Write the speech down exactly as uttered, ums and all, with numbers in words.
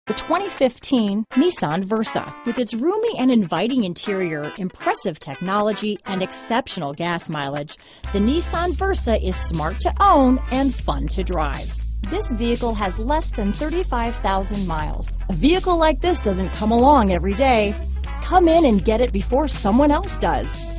The twenty fifteen Nissan Versa. With its roomy and inviting interior, impressive technology, and exceptional gas mileage, the Nissan Versa is smart to own and fun to drive. This vehicle has less than thirty-five thousand miles. A vehicle like this doesn't come along every day. Come in and get it before someone else does.